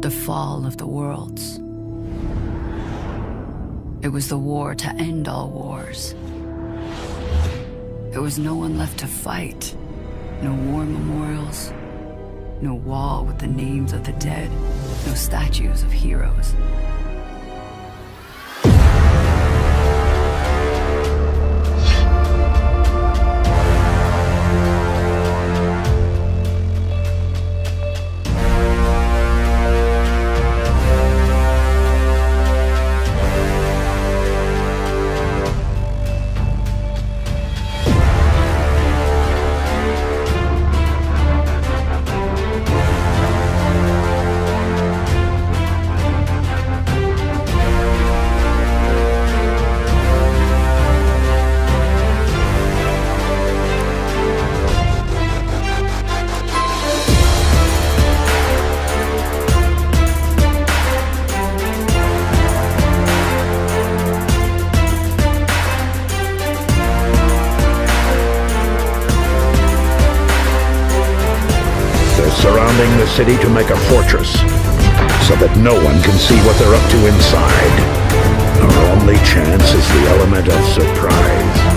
the fall of the worlds. It was the war to end all wars. There was no one left to fight. No war memorials. No wall with the names of the dead. No statues of heroes. Surrounding the city to make a fortress, so that no one can see what they're up to inside. Our only chance is the element of surprise.